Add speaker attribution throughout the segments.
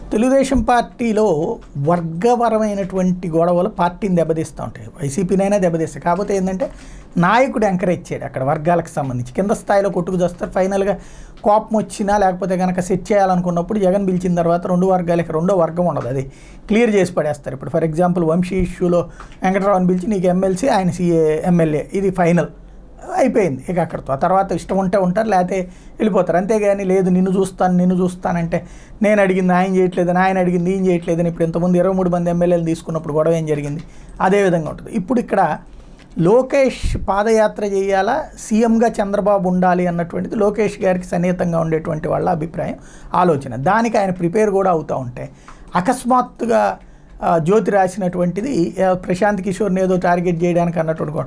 Speaker 1: తెలుగుదేశం పార్టీలో వర్గపరమైనటువంటి గొడవలు పార్టీని దెబ్బతీస్తూ ఉంటాయి. వైసీపీనైనా దెబ్బతీస్తాయి. కాకపోతే ఏంటంటే నాయకుడు ఎంకరేజ్ చేయడు అక్కడ వర్గాలకు సంబంధించి. కింద స్థాయిలో కొట్టుకు చేస్తారు. ఫైనల్గా కోపం వచ్చినా లేకపోతే కనుక సెట్ చేయాలనుకున్నప్పుడు జగన్ పిలిచిన తర్వాత రెండు వర్గాలకి రెండో వర్గం ఉండదు, అది క్లియర్ చేసి పడేస్తారు. ఇప్పుడు ఫర్ ఎగ్జాంపుల్ వంశీ ఇష్యూలో వెంకటరావుని పిలిచి నీకు ఎమ్మెల్సీ ఆయన ఎమ్మెల్యే, ఇది ఫైనల్ అయిపోయింది. ఇక అక్కడితో ఆ తర్వాత ఇష్టం ఉంటే ఉంటారు, లేకపోతే వెళ్ళిపోతారు. అంతేగాని లేదు నిన్ను చూస్తానంటే నేను అడిగింది ఆయన చేయట్లేదని, ఆయన అడిగింది ఈయన చేయట్లేదని. ఇప్పుడు ఇంతకుముందు 23 మంది ఎమ్మెల్యేలు తీసుకున్నప్పుడు గొడవ ఏం జరిగింది, అదే విధంగా ఉంటుంది. ఇప్పుడు ఇక్కడ లోకేష్ పాదయాత్ర చేయాలా, సీఎంగా చంద్రబాబు ఉండాలి అన్నటువంటిది లోకేష్ గారికి సన్నిహితంగా ఉండేటువంటి వాళ్ళ అభిప్రాయం, ఆలోచన. దానికి ఆయన ప్రిపేర్ కూడా అవుతూ ఉంటే అకస్మాత్తుగా జ్యోతి రాసినటువంటిది ప్రశాంత్ కిషోర్ని ఏదో టార్గెట్ చేయడానికి అన్నటువంటి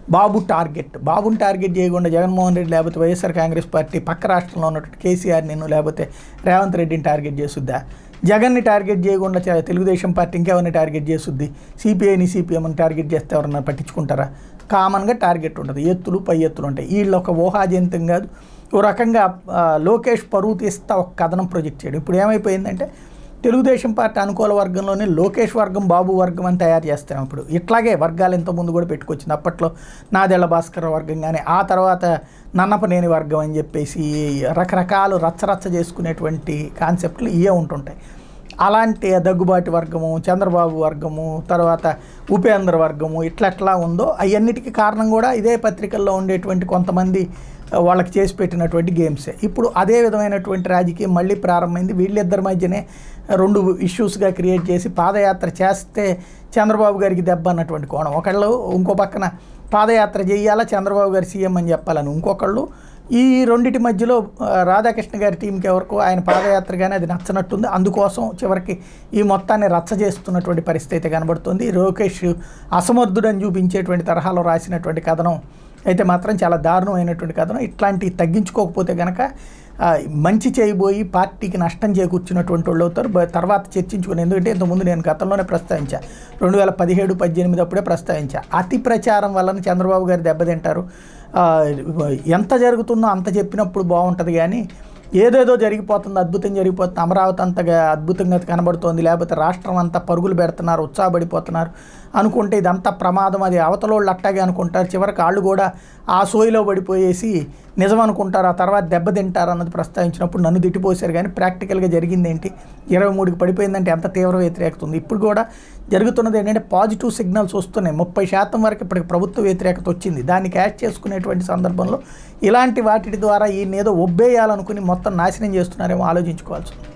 Speaker 1: బాబుని టార్గెట్ చేయకుండా జగన్మోహన్ రెడ్డి లేకపోతే వైఎస్ఆర్ కాంగ్రెస్ పార్టీ పక్క రాష్ట్రంలో ఉన్నటువంటి కేసీఆర్ నిన్ను లేకపోతే రేవంత్ రెడ్డిని టార్గెట్ చేసుద్దా? జగన్ని టార్గెట్ చేయకుండా తెలుగుదేశం పార్టీ ఇంకెవరిని టార్గెట్ చేసుద్ది? సిపిఐని సిపిఎంని టార్గెట్ చేస్తే ఎవరన్నా పట్టించుకుంటారా? కామన్గా టార్గెట్ ఉంటుంది, ఎత్తులు పై ఎత్తులు ఉంటాయి. వీళ్ళు ఒక ఊహాజనితం కాదు. ఓ రకంగా లోకేష్ పరువు తీస్తా ఒక కథనం ప్రొజెక్ట్ చేయడం. ఇప్పుడు ఏమైపోయిందంటే తెలుగుదేశం పార్టీ అనుకూల వర్గంలోనే లోకేష్ వర్గం బాబు వర్గం అని తయారు చేస్తాం. ఇప్పుడు ఇట్లాగే వర్గాలు ఇంతకుముందు కూడా పెట్టుకొచ్చింది. అప్పట్లో నాదెళ్ల భాస్కర్ వర్గం కానీ, ఆ తర్వాత నన్నపనేని వర్గం అని చెప్పేసి రకరకాలు రచ్చరచ్చ చేసుకునేటువంటి కాన్సెప్ట్లు ఇవే ఉంటుంటాయి. అలాంటి దగ్గుబాటి వర్గము, చంద్రబాబు వర్గము, తర్వాత ఉపేంద్ర వర్గము, ఇట్లా ఉందో అవన్నిటికీ కారణం కూడా ఇదే పత్రికల్లో ఉండేటువంటి కొంతమంది వాళ్ళకి చేసి పెట్టినటువంటి గేమ్సే. ఇప్పుడు అదే విధమైనటువంటి రాజకీయం మళ్ళీ ప్రారంభమైంది. వీళ్ళిద్దరి మధ్యనే రెండు ఇష్యూస్గా క్రియేట్ చేసి పాదయాత్ర చేస్తే చంద్రబాబు గారికి దెబ్బ అన్నటువంటి కోణం ఒకళ్ళు, ఇంకో పక్కన పాదయాత్ర చేయాలా చంద్రబాబు గారు సీఎం అని చెప్పాలని ఇంకొకళ్ళు. ఈ రెండింటి మధ్యలో రాధాకృష్ణ గారి టీంకి ఎవరికో ఆయన పాదయాత్ర కానీ అది నచ్చనట్టుంది. అందుకోసం చివరికి ఈ మొత్తాన్ని రచ్చ చేస్తున్నటువంటి పరిస్థితి కనబడుతుంది. లోకేష్ అసమర్థుడని చూపించేటువంటి తరహాలో రాసినటువంటి కథనం అయితే మాత్రం చాలా దారుణమైనటువంటి కథనం. ఇట్లాంటివి తగ్గించుకోకపోతే కనుక మంచి చేయబోయి పార్టీకి నష్టం చేకూర్చున్నటువంటి వాళ్ళు అవుతారు. తర్వాత చర్చించుకుని, ఎందుకంటే ఇంతకుముందు నేను గతంలోనే ప్రస్తావించా, 2017-18 అప్పుడే ప్రస్తావించా, అతి ప్రచారం వలన చంద్రబాబు గారు దెబ్బతింటారు. ఎంత జరుగుతుందో అంత చెప్పినప్పుడు బాగుంటుంది, కానీ ఏదేదో జరిగిపోతుంది, అద్భుతం జరిగిపోతుంది, అమరావతి అంతగా అద్భుతంగా కనబడుతోంది, లేకపోతే రాష్ట్రం అంతా పరుగులు పెడుతున్నారు, ఉత్సాహపడిపోతున్నారు అనుకుంటే ఇదంతా ప్రమాదం, అది అవతలోళ్ళు అట్టాగే అనుకుంటారు. చివరికి వాళ్ళు కూడా ఆ సోయిలో పడిపోయేసి నిజం అనుకుంటారు, ఆ తర్వాత దెబ్బతింటారు అన్నది ప్రస్తావించినప్పుడు నన్ను తిట్టిపోసారు. కానీ ప్రాక్టికల్గా జరిగింది ఏంటి? 23కి పడిపోయిందంటే ఎంత తీవ్ర వ్యతిరేకత ఉంది. ఇప్పుడు కూడా జరుగుతున్నది ఏంటంటే పాజిటివ్ సిగ్నల్స్ వస్తున్నాయి. 30% వరకు ఇప్పటికి ప్రభుత్వ వ్యతిరేకత వచ్చింది. దాన్ని క్యాష్ చేసుకునేటువంటి సందర్భంలో ఇలాంటి వాటి ద్వారా ఈయన ఏదో ఒబ్బేయాలనుకుని మొత్తం నాశనం చేస్తున్నారేమో ఆలోచించుకోవాల్సింది.